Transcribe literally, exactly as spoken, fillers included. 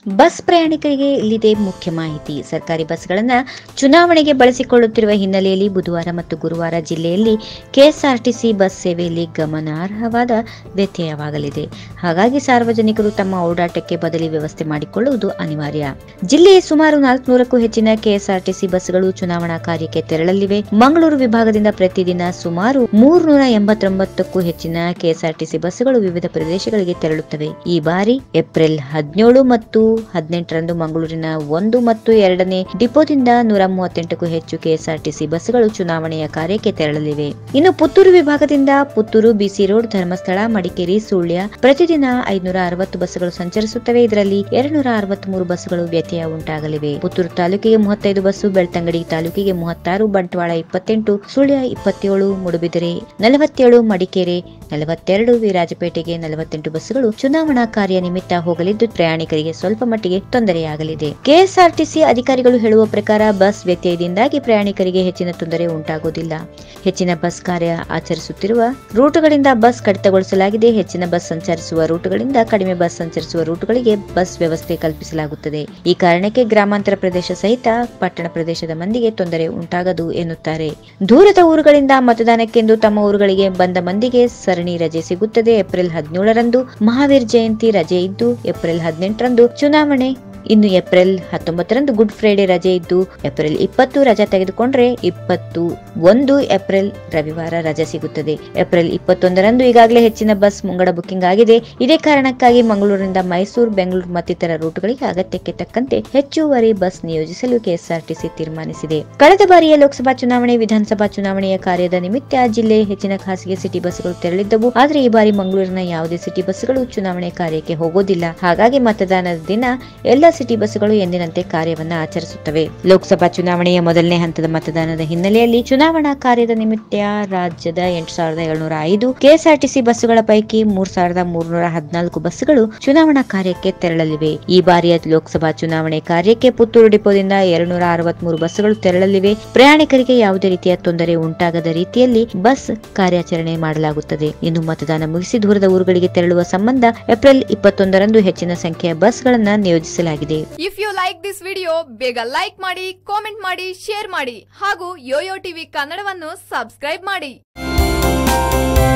Bus ಪ್ರಯಾಣಿಕರಿಗೆ ಇಲ್ಲಿದೆ ಮುಖ್ಯ ಮಾಹಿತಿ. ಸರ್ಕಾರಿ ಬಸ್ಗಳನ್ನು ಚುನಾವಣೆಗೆ ಬಳಸಿಕೊಳ್ಳುತ್ತಿರುವ ಹಿನ್ನೆಲೆಯಲ್ಲಿ ಬುಧವಾರ ಮತ್ತು ಗುರುವಾರ ಜಿಲ್ಲೆಯಲ್ಲಿ ಕೆಎಸ್ಆರ್ಟಿಸಿ ಬಸ್ ಸೇವೆಯಲ್ಲಿ ಗಮನಾರ್ಹವಾದ ವ್ಯತ್ಯಯವಾಗಲಿದೆ. ಹಾಗಾಗಿ ಸಾರ್ವಜನಿಕರು ತಮ್ಮ ಓಡಾಟಕ್ಕೆ ಬದಲಿ ವ್ಯವಸ್ಥೆ ಮಾಡಿಕೊಳ್ಳುವುದು ಅನಿವಾರ್ಯ. ಜಿಲ್ಲೆಯ ಸುಮಾರು ನಾಲ್ಕುನೂರಕ್ಕೂ ಹೆಚ್ಚಿನ ಕೆಎಸ್ಆರ್ಟಿಸಿ ಬಸ್ಗಳು ಚುನಾವಣಾ ಕಾರ್ಯಕ್ಕೆ ತೆರಳಲಿವೆ. ಮಂಗಳೂರು ವಿಭಾಗದಿಂದ ಪ್ರತಿದಿನ ಸುಮಾರು ಮೂರ್ನೂರ ಎಂಬತ್ತೊಂಬತ್ತಕ್ಕೂ ಹೆಚ್ಚಿನ ಕೆಎಸ್ಆರ್ಟಿಸಿ ಬಸ್ಗಳು ವಿವಿಧ ಪ್ರದೇಶಗಳಿಗೆ ತೆರಳುತ್ತವೆ. ಈ ಬಾರಿ ಏಪ್ರಿಲ್ ಹದಿನೇಳು ಮತ್ತು ಹದಿನೆಂಟರಂದು ಮಂಗಳೂರಿನ ಒಂದು ಮತ್ತು ಎರಡನೇ ಡಿಪೋದಿಂದ ನೂರ ಮೂವತ್ತೆಂಟಕ್ಕೂ ಹೆಚ್ಚು ಕೆಎಸ್ಆರ್ಟಿಸಿ ಬಸ್ಗಳು ಚುನಾವಣೆಯ ಕಾರ್ಯಕ್ಕೆ ತೆರಳಲಿವೆ. ಇನ್ನು ಪುತ್ತೂರು ವಿಭಾಗದಿಂದ ಪುತ್ತೂರು, ಬಿಸಿ ರೋಡ್, ಧರ್ಮಸ್ಥಳ, ಮಡಿಕೇರಿ, ಸುಳ್ಯ ಪ್ರತಿದಿನ ಐದುನೂರ ಅರವತ್ತು ಬಸ್ಗಳು ಸಂಚರಿಸುತ್ತವೆ. ಇದರಲ್ಲಿ ಎರಡ್ನೂರ ಅರವತ್ಮೂರು ಬಸ್ಗಳು ವ್ಯತ್ಯಯ ಉಂಟಾಗಲಿವೆ. ಪುತ್ತೂರು ತಾಲೂಕಿಗೆ ಮೂವತ್ತೈದು ಬಸ್ಸು, ಬೆಳ್ತಂಗಡಿ ತಾಲೂಕಿಗೆ ಮೂವತ್ತಾರು, ಬಂಟ್ವಾಳ ಇಪ್ಪತ್ತೆಂಟು, ಸುಳ್ಯ ಇಪ್ಪತ್ತೇಳು, ಮೂಡುಬಿದಿರೆ ನಲವತ್ತೇಳು, ಮಡಿಕೇರಿ ನಲವತ್ತೆರಡು, ವಿರಾಜಪೇಟೆಗೆ ನಲವತ್ತೆಂಟು ಬಸ್ಗಳು ಚುನಾವಣಾ ಕಾರ್ಯ ನಿಮಿತ್ತ ಹೋಗಲಿದ್ದು ಪ್ರಯಾಣಿಕರಿಗೆ ಸ್ವಲ್ಪ ಮಟ್ಟಿಗೆ ತೊಂದರೆಯಾಗಲಿದೆ. ಕೆಎಸ್ಆರ್ಟಿಸಿ ಅಧಿಕಾರಿಗಳು ಹೇಳುವ ಪ್ರಕಾರ ಬಸ್ ವ್ಯತ್ಯಯದಿಂದಾಗಿ ಪ್ರಯಾಣಿಕರಿಗೆ ಹೆಚ್ಚಿನ ತೊಂದರೆ ಉಂಟಾಗುವುದಿಲ್ಲ. ಹೆಚ್ಚಿನ ಬಸ್ ಕಾರ್ಯ ಆಚರಿಸುತ್ತಿರುವ ರೂಟುಗಳಿಂದ ಬಸ್ ಕಡಿತಗೊಳಿಸಲಾಗಿದೆ. ಹೆಚ್ಚಿನ ಬಸ್ ಸಂಚರಿಸುವ ರೂಟುಗಳಿಂದ ಕಡಿಮೆ ಬಸ್ ಸಂಚರಿಸುವ ರೂಟುಗಳಿಗೆ ಬಸ್ ವ್ಯವಸ್ಥೆ ಕಲ್ಪಿಸಲಾಗುತ್ತದೆ. ಈ ಕಾರಣಕ್ಕೆ ಗ್ರಾಮಾಂತರ ಪ್ರದೇಶ ಸಹಿತ ಪಟ್ಟಣ ಪ್ರದೇಶದ ಮಂದಿಗೆ ತೊಂದರೆ ಉಂಟಾಗದು ಎನ್ನುತ್ತಾರೆ. ದೂರದ ಊರುಗಳಿಂದ ಮತದಾನಕ್ಕೆಂದು ತಮ್ಮ ಊರುಗಳಿಗೆ ಬಂದ ಮಂದಿಗೆ ಸರಣಿ ರಜೆ ಸಿಗುತ್ತದೆ. ಏಪ್ರಿಲ್ ಹದಿನೇಳರಂದು ಮಹಾವೀರ್ ಜಯಂತಿ ರಜೆ ಇದ್ದು ಏಪ್ರಿಲ್ ಹದಿನೆಂಟರಂದು ಚುನಾವಣೆ, ಇನ್ನು ಏಪ್ರಿಲ್ ಹತ್ತೊಂಬತ್ತರಂದು ಗುಡ್ ಫ್ರೈಡೆ ರಜೆ ಇದ್ದು ಏಪ್ರಿಲ್ ಇಪ್ಪತ್ತು ರಜೆ ತೆಗೆದುಕೊಂಡ್ರೆ ಇಪ್ಪತ್ತು ಒಂದು ಏಪ್ರಿಲ್ ರವಿವಾರ ರಜೆ ಸಿಗುತ್ತದೆ. ಏಪ್ರಿಲ್ ಇಪ್ಪತ್ತೊಂದರಂದು ಈಗಾಗಲೇ ಹೆಚ್ಚಿನ ಬಸ್ ಮುಂಗಡ ಬುಕಿಂಗ್ ಆಗಿದೆ. ಇದೇ ಕಾರಣಕ್ಕಾಗಿ ಮಂಗಳೂರಿನಿಂದ ಮೈಸೂರು, ಬೆಂಗಳೂರು ಮತ್ತಿತರ ರೂಟ್ಗಳಿಗೆ ಅಗತ್ಯಕ್ಕೆ ತಕ್ಕಂತೆ ಹೆಚ್ಚುವರಿ ಬಸ್ ನಿಯೋಜಿಸಲು ಕೆಎಸ್ಆರ್ಟಿಸಿ ತೀರ್ಮಾನಿಸಿದೆ. ಕಳೆದ ಬಾರಿಯ ಲೋಕಸಭಾ ಚುನಾವಣೆ, ವಿಧಾನಸಭಾ ಚುನಾವಣೆಯ ಕಾರ್ಯದ ನಿಮಿತ್ತ ಜಿಲ್ಲೆ ಹೆಚ್ಚಿನ ಖಾಸಗಿ ಸಿಟಿ ಬಸ್ಗಳು ತೆರಳಿದ್ದವು. ಆದರೆ ಈ ಬಾರಿ ಮಂಗಳೂರಿನ ಯಾವುದೇ ಸಿಟಿ ಬಸ್ಗಳು ಚುನಾವಣೆ ಕಾರ್ಯಕ್ಕೆ ಹೋಗೋದಿಲ್ಲ. ಹಾಗಾಗಿ ಮತದಾನದ ದಿನ ಎಲ್ಲ ಸಿಟಿ ಬಸ್ಗಳು ಎಂದಿನಂತೆ ಕಾರ್ಯವನ್ನ ಆಚರಿಸುತ್ತವೆ. ಲೋಕಸಭಾ ಚುನಾವಣೆಯ ಮೊದಲನೇ ಹಂತದ ಮತದಾನದ ಹಿನ್ನೆಲೆಯಲ್ಲಿ ಚುನಾವಣಾ ಕಾರ್ಯದ ನಿಮಿತ್ತ ರಾಜ್ಯದ ಎಂಟು ಸಾವಿರದ ಏಳ್ನೂರ ಐದು ಕೆಎಸ್ಆರ್ಟಿಸಿ ಬಸ್ಸುಗಳ ಪೈಕಿ ಮೂರ್ ಸಾವಿರದ ಮೂರ್ನೂರ ಹದಿನಾಲ್ಕು ಬಸ್ಗಳು ಚುನಾವಣಾ ಕಾರ್ಯಕ್ಕೆ ತೆರಳಲಿವೆ. ಈ ಬಾರಿಯ ಲೋಕಸಭಾ ಚುನಾವಣೆ ಕಾರ್ಯಕ್ಕೆ ಪುತ್ತೂರು ಡಿಪೋದಿಂದ ಎರಡ್ನೂರ ಅರವತ್ಮೂರು ಬಸ್ಗಳು ತೆರಳಲಿವೆ. ಪ್ರಯಾಣಿಕರಿಗೆ ಯಾವುದೇ ರೀತಿಯ ತೊಂದರೆ ಉಂಟಾಗದ ರೀತಿಯಲ್ಲಿ ಬಸ್ ಕಾರ್ಯಾಚರಣೆ ಮಾಡಲಾಗುತ್ತದೆ. ಇನ್ನು ಮತದಾನ ಮುಗಿಸಿ ದೂರದ ಊರುಗಳಿಗೆ ತೆರಳುವ ಸಂಬಂಧ ಏಪ್ರಿಲ್ ಇಪ್ಪತ್ತೊಂದರಂದು ಹೆಚ್ಚಿನ ಸಂಖ್ಯೆಯ ಬಸ್ಗಳನ್ನ ನಿಯೋಜಿಸಲಾಗಿದೆ. If you like this video, ಬೇಗ ಲೈಕ್ ಮಾಡಿ, ಕಾಮೆಂಟ್ ಮಾಡಿ, ಶೇರ್ ಮಾಡಿ ಹಾಗೂ ಯೋಯೋ ಟಿವಿ ಕನ್ನಡವನ್ನು ಸಬ್ಸ್ಕ್ರೈಬ್ ಮಾಡಿ.